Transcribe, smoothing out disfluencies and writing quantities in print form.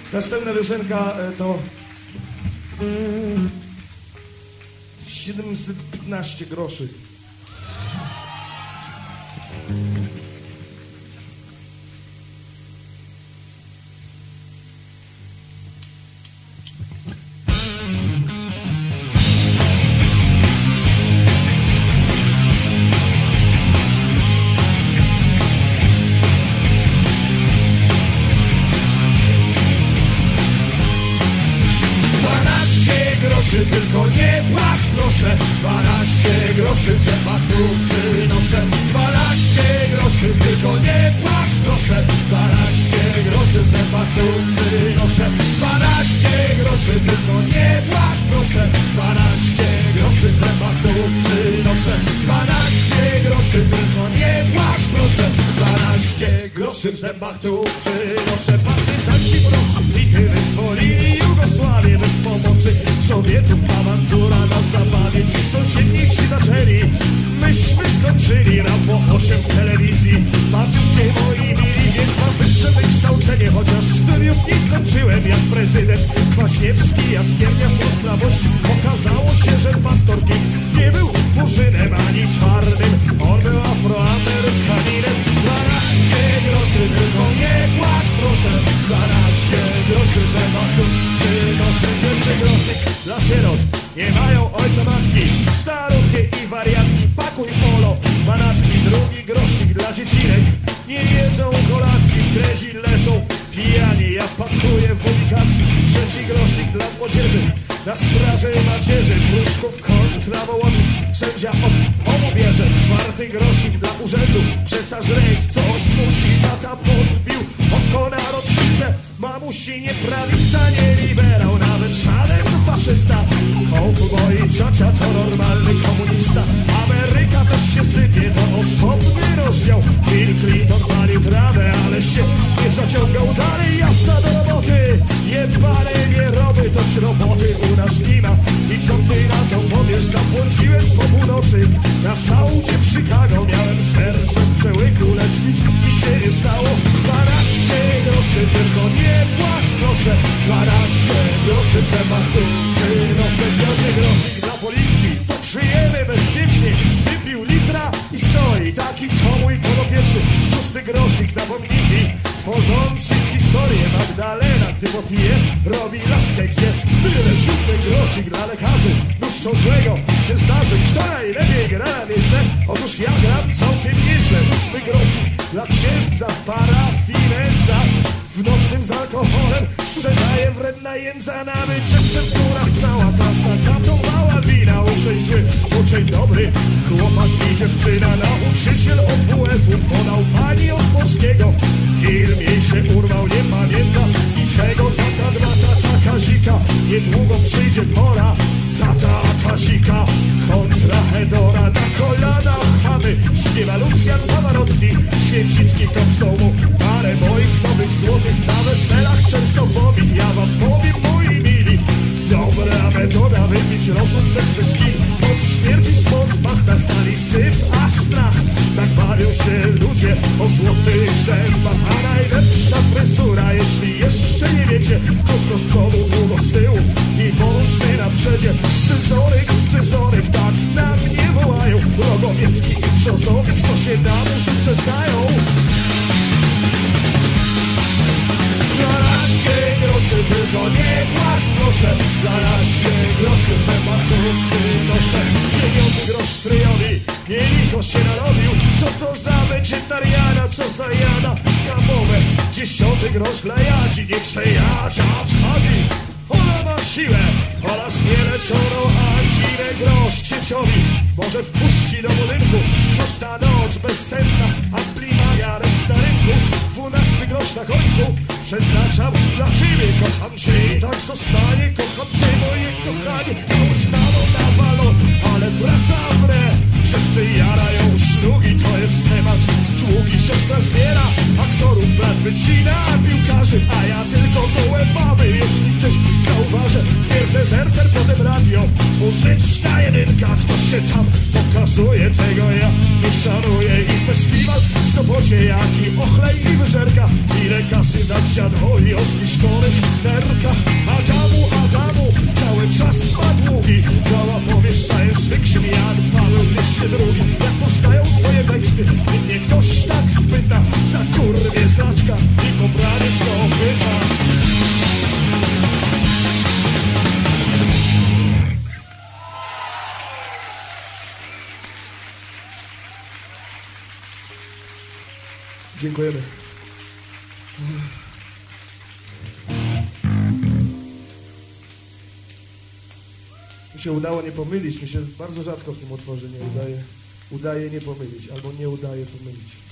Następna piosenka to 715 groszy. Tylko nie płacz, proszę, 12 groszy w zębach tu przynoszę. 12 groszy, tylko nie płacz, proszę, 12 groszy w zębach tu przynoszę. 12 groszy, tylko nie płacz, proszę, 12 groszy w zębach tu przynoszę. 12 groszy, tylko nie płacz, proszę, 12 groszy w zębach tu przynoszę. Partyzanci rozbity wyzwolili Jugosławię bez pomocy Sowietów, awantura na zabawie. Ci sąsiedni ci zaczęli, myśmy skończyli rap po 8 w telewizji. Patrzcie moi mili, więc mam wyższe wykształcenie, chociaż studiów nie skończyłem jak prezydent Kwaśniewski, Jaskiernia z prawości. Okazało się, że pastor King nie był murzynem ani czarnym, on był afroamerykaninem. 12 groszy, tylko nie płacz, proszę, 12 groszy z tematu przynoszę. Jeszcze groszyk dla sierot, nie mają ojca, matki, starówki i wariatki. Pakuj polo, manatki, drugi grosik dla dziecinek. Nie jedzą kolacji, w grezi leżą pijani. Ja pakuję w ubikacji. Trzeci grosik dla młodzieży, na straży macierzy. Pruszków kontra wołownik, sędzia od obu bierze. Czwarty grosik dla urzędu, przeca żreć, coś musi. Tata podbił oko na rocznicę. Mamusi nie prawica, nie liberał, nawet żaden faszysta. Cowboy, ciocia to normalny komunista. Ameryka też się sypie, to osobny rozdział. Bill Clinton palił trawę, ale się nie zaciągał dalej. Jasna do roboty, jebane nie roby, to roboty u nas nie ma. I co ty na to powiesz? Zapłaciłem po północy na saucie w Chicago. Miałem serce w przełyku, lecz nic mi się nie stało. 12 groszy, tylko nie płacz, proszę. 12 groszy trzeba tu przynoszę. 5 grosik dla policji, żyjemy bezpiecznie. Wypił litra i stoi, taki to mój podopieczny. 6 grosik na pomniki, tworzący historię. Magdalena, gdy popije, robi laskę, gdzie tyle. 7 grosik dla lekarzy, nóż co złego się zdarzy. Kto najlepiej gra na nieźle? Otóż ja gram całkiem nieźle. 8 grosik dla księdza, parafinenza. W nocnym z alkoholem sprzedaje wredna jędza. Na wyczepce w górach cała trasa, katowała wina. Uczeń dobry, chłopak i dziewczyna. Nauczyciel od WF-u podał pani od polskiego. Film jej się urwał, nie pamięta niczego. Tata dwa, tata Kazika, niedługo przyjdzie pora. Tata Kazika kontra Hedora. Na kolanach chamy, śpiewa Lucjan Pavarotti. Święcicki kop z domu, parę moich nowych złotych. Na weselach często powiem, ja wam powiem moi mili. Dobra metoda, wypić rosół ze wszystkim. Od śmierci spod mach na sali syf, a strach. Tak bawią się ludzie o złotych zębach. A najlepsza fryzura, jeśli jeszcze nie wiecie. Krótko z przodu, długo z tyłu i wąsy na przedzie. Scyzoryk, tak na mnie wołają. Rogowiecki i Brzozowicz, to się na muzyce znają. 12 groszy, tylko nie płacz, proszę. 12 groszy w temat przynoszę. 9 grosz stryjowi, nie licho się narobił. Co to za wegetariana, co za jada skamowe. 10 grosz dla jadzi, niech se jadzia wsadzi. Ona ma siłę, ona zmieleczoną, a ile grosz cieciowi może wpuści do budynku. Szósta noc bezsenna, a plimaga ręcz na rynku. 12 grosz na końcu przeznaczam dla ciebie. Kocham cię i tak zostanie. Kocham cię, moje kochanie. Na ustawą na balon, ale praca w re. Wszyscy jarają szlugi, to jest temat długi. Siostra zbiera aktorów, brat wycina piłkarzy, a ja tylko gołe baby. Jeśli ktoś zauważy, pierw dezerter, potem radio. Muzyczna jedynka, kto się tam pokazuje, tego ja nie szanuję. I festiwal w sobocie, jak i ochlej i wyżerka. Ile kasy na dziadło i o zniszczonych partnerka. Adamu, cały czas ma długi. Cała powieść science fiction, jak Paweł liście drugi. Jak powstają twoje teksty, mnie ktoś tak spyta. Za kurwie znaczka i pobrany z kopyta. Dziękujemy. Mi się udało nie pomylić. Mi się bardzo rzadko w tym utworze nie udaje nie pomylić, albo nie udaje pomylić.